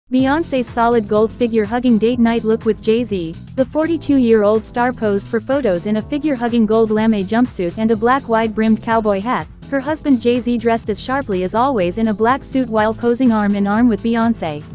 Beyoncé's solid gold figure-hugging date night look with Jay-Z. The 42-year-old star posed for photos in a figure-hugging gold lame jumpsuit and a black wide-brimmed cowboy hat. Her husband Jay-Z dressed as sharply as always in a black suit while posing arm in arm with Beyoncé.